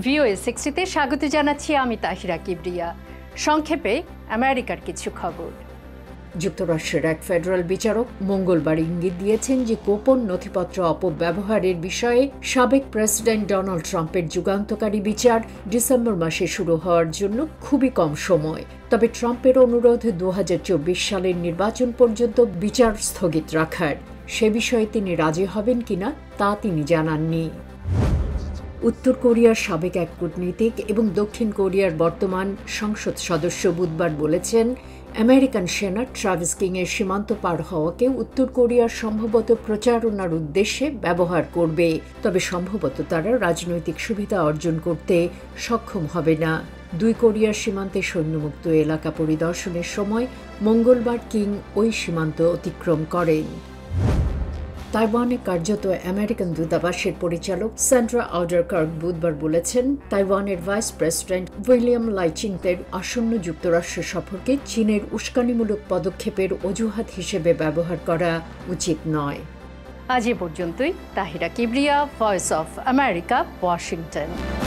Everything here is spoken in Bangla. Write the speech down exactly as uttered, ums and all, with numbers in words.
ভিওএ সিক্সটিতে স্বাগত জানাচ্ছি আমি তাহিরা কিবরিয়া। সংক্ষেপে আমেরিকার কিছু খবর। যুক্তরাষ্ট্রের এক ফেডারেল বিচারক মঙ্গলবার ইঙ্গিত দিয়েছেন যে গোপন নথিপত্র অপব্যবহারের বিষয়ে সাবেক প্রেসিডেন্ট ডোনাল্ড ট্রাম্পের যুগান্তকারী বিচার ডিসেম্বর মাসে শুরু হওয়ার জন্য খুবই কম সময়। তবে ট্রাম্পের অনুরোধ দু হাজার চব্বিশ সালের নির্বাচন পর্যন্ত বিচার স্থগিত রাখার, সে বিষয়ে তিনি রাজি হবেন কিনা তা তিনি জানাননি। উত্তর কোরিয়ার সাবেক এক কূটনীতিক এবং দক্ষিণ কোরিয়ার বর্তমান সংসদ সদস্য বুধবার বলেছেন, আমেরিকান সেনা ট্রাভিস কিংয়ের সীমান্ত পার হওয়াকে উত্তর কোরিয়ার সম্ভবত প্রচারণার উদ্দেশ্যে ব্যবহার করবে, তবে সম্ভবত তারা রাজনৈতিক সুবিধা অর্জন করতে সক্ষম হবে না। দুই কোরিয়ার সীমান্তে সৈন্যমুক্ত এলাকা পরিদর্শনের সময় মঙ্গলবার কিং ওই সীমান্ত অতিক্রম করেন। তাইওয়ানে কার্যত আমেরিকান দূতাবাসের পরিচালক স্যান্ড্রা আউডারকার্ক বুধবার বলেছেন, তাইওয়ানের ভাইস প্রেসিডেন্ট উইলিয়াম লাইচিংতের আসন্ন যুক্তরাষ্ট্র সফরকে চীনের উস্কানিমূলক পদক্ষেপের অজুহাত হিসেবে ব্যবহার করা উচিত নয়। আজ এ পর্যন্তই। Tahira Kibria, voice of America, Washington.